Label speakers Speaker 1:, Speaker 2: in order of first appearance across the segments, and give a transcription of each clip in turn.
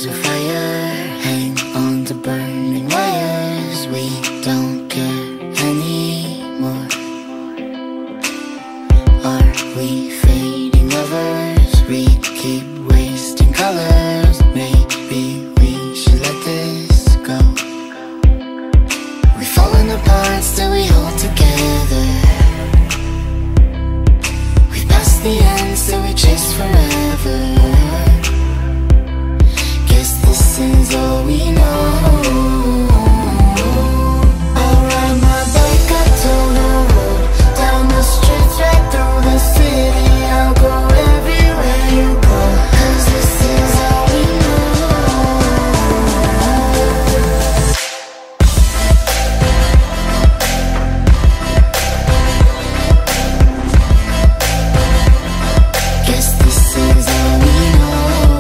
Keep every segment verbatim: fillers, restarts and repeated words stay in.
Speaker 1: coals of fire hang on to burning wires. We don't care anymore. Are we fading lovers? We keep wasting colors. Maybe we should let this go. We've fallen apart, still we hold together. We passed the end, still we chase forever. Guess this is all we know. I'll ride my bike up to the road, down the streets, right through the city. I'll go everywhere you go, 'cause this is all we know. Guess this is all we know.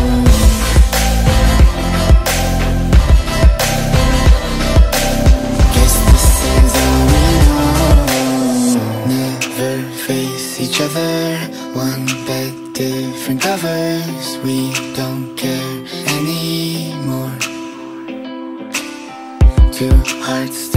Speaker 1: Guess this is all we know. Never face each other, one bed, different covers. We don't care anymore. Two hearts